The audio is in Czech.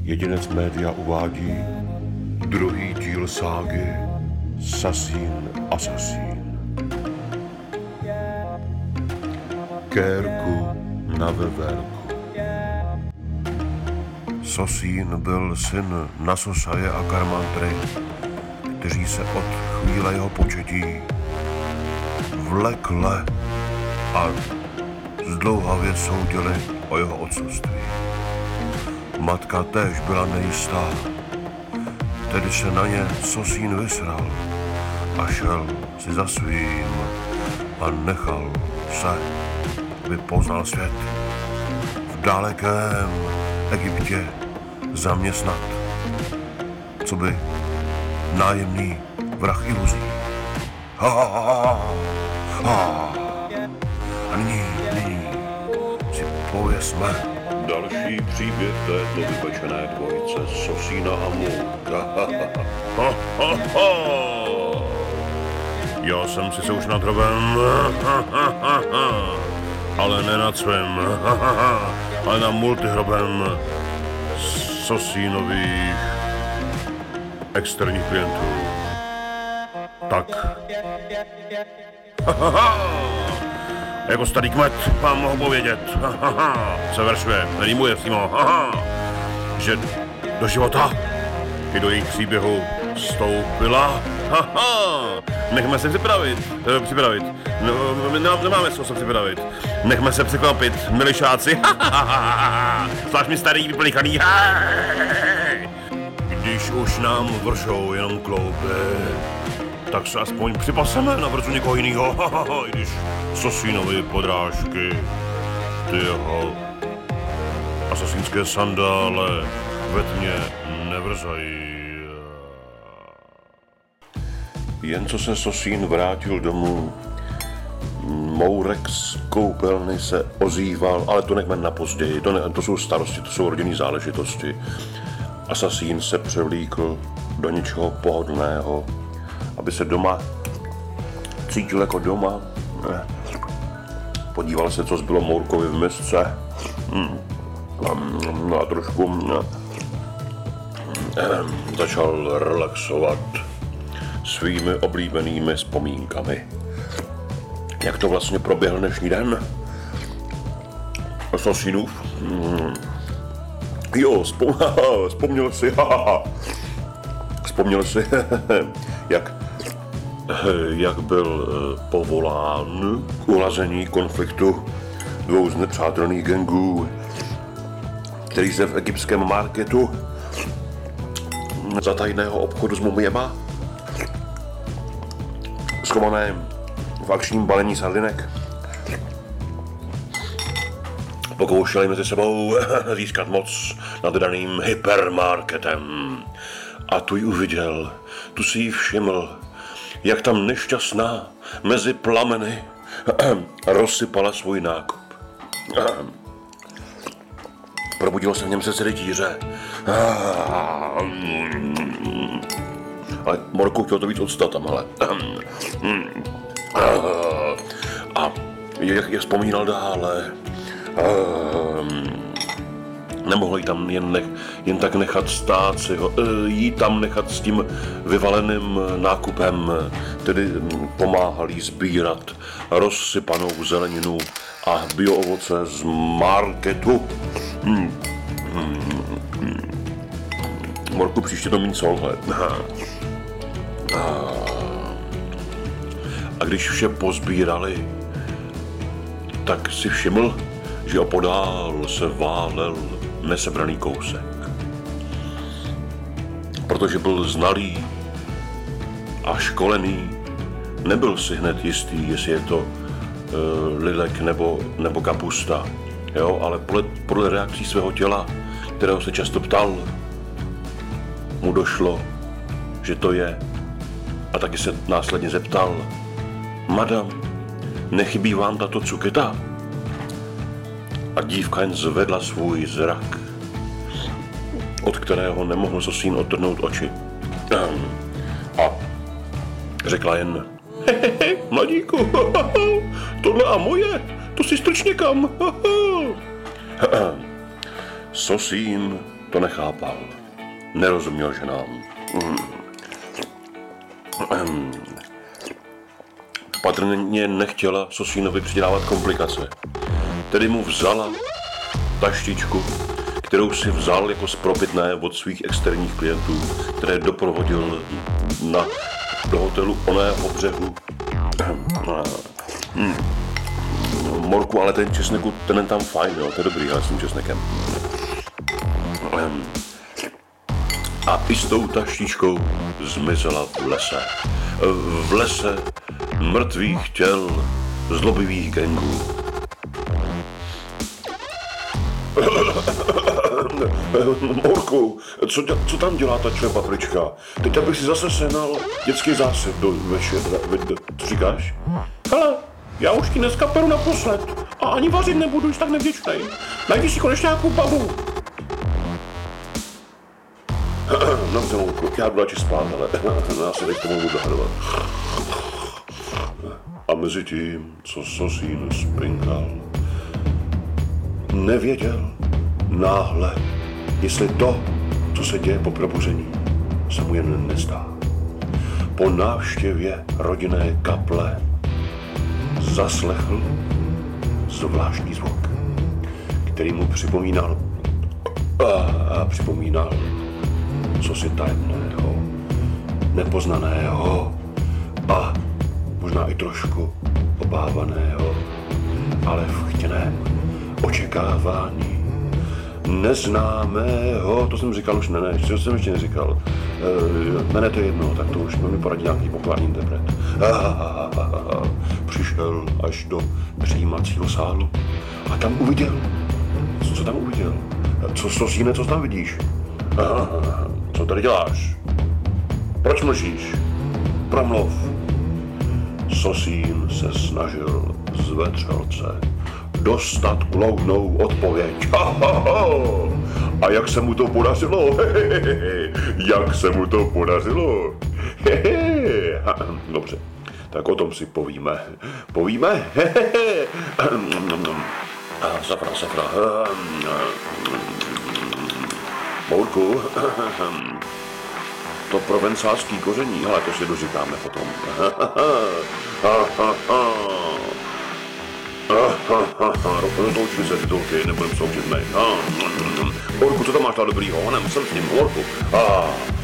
Jedinec média uvádí druhý díl ságy Sasín Asasín. Kérku na veverku. Sasín byl syn Nasosaje a Karmantry, kteří se od chvíle jeho početí vlekle a zdlouhavě soudili o jeho otcovství. Matka též byla nejistá, tedy se na ně Sasín vysral a šel si za svým a nechal se, aby poznal svět v dalekém Egyptě zaměstnat, co by nájemný vrah iluzí. A nyní si pověsme další příběh této vypečené dvojice Sasína a Můrka. Já jsem sice už nad hrobem, ale ne nad svým, ale na multihrobem Sasínových externích klientů. Tak. Jako starý kmet vám mohu povědět, se veršuje, rýmuje přímo, že do života i do jejich příběhu vstoupila. Nechme se připravit. Nemáme co se připravit. Nechme se překvapit, milišáci. Zvlášť mi starý vyplikaný. Když už nám vršou jenom klouby, tak se aspoň připaseme na vrzu někoho jinýho. I když Sasínovy podrážky, ty jeho asasínské sandále ve tmě nevrzají. Jen co se Sasín vrátil domů, Mourek z koupelny se ozýval, ale to nechme na později, to jsou starosti, to jsou rodinné záležitosti. Asasín se převlíkl do něčeho pohodlného, aby se doma cítil jako doma. Podíval se, co zbylo Mourkovi v misce. A trošku začal relaxovat svými oblíbenými vzpomínkami. Jak to vlastně proběhl dnešní den? Sasínův? Jo, vzpomněl si, jak byl povolán k ulazení konfliktu dvou znepřátelných gangů, který se v egyptském marketu za tajného obchodu s mumiema, schovaném v akčním balení sardinek, pokoušeli mezi sebou získat moc nad daným hypermarketem. A tu ji uviděl, tu si ji všiml, jak tam nešťastná mezi plameny rozsypala svůj nákup. Probudilo se v něm se díře. Ale Morku chtěl to víc odstat tam, ale. A jak vzpomínal dále, nemohl jí tam jen tak nechat stát jí tam nechat s tím vyvaleným nákupem, tedy pomáhal jí sbírat rozsypanou zeleninu a bioovoce z marketu. Morku, příště to mít solhle. A když vše pozbírali, tak si všiml, že opodál se válel nesebraný kousek. Protože byl znalý a školený, nebyl si hned jistý, jestli je to lilek nebo kapusta, jo? Ale podle reakcí svého těla, kterého se často ptal, mu došlo, že to je, a taky se následně zeptal: Madam, nechybí vám tato cuketa? A dívka jen zvedla svůj zrak, od kterého nemohl Sasín odtrhnout oči. A řekla jen: mladíku, tohle a moje, to si strč někam. Sasín to nechápal. Nerozuměl ženám. Patrně nechtěla Sosínovi přidělávat komplikace. Tedy mu vzala taštičku, kterou si vzal jako spropitné od svých externích klientů, které doprovodil do hotelu oného břehu. Morku, ale ten česneku, ten je tam fajn, jo, to je dobrý, ale s tím česnekem. A i s tou taštičkou zmizela v lese. V lese mrtvých těl zlobivých gangů. Morku, co tam dělá ta čle paprička? Teď abych si zase sehnal dětský zásyp do večera. Co říkáš? Hele, já už ti dneska peru naposled a ani vařit nebudu, už tak nevděčnej. Najdi si konečně nějakou babu. Dobře, Morku, já jdu radši spát, ale já se teď tomu budu dohadovat. A mezi tím, co Sosín spinkal, nevěděl náhle, jestli to, co se děje po probuzení, se mu jen nezdá. Po návštěvě rodinné kaple zaslechl zvláštní zvuk, který mu připomínal cosi tajemného, nepoznaného a možná i trošku obávaného, ale v chtěném očekávání neznámého, to jsem říkal už, ne, co jsem ještě neříkal, ne, to je jedno, tak to už mi poradí nějaký populární interpret. Přišel až do přijímacího sálu a tam uviděl, co tam uviděl? Sosíne, co tam vidíš? Co tady děláš? Proč mlčíš? Promluv. Sosín se snažil z vetřelce dostat uloudnou odpověď. A jak se mu to podařilo? Jak se mu to podařilo? Dobře, tak o tom si povíme. Povíme? Safra. Mourku, to provencálský koření, ale to si doříkáme potom. Rozloučíme se titulky, nebudem soutět, ne. Mourku, co tam máš tam dobrýho? Nemusel s ním, Mourku.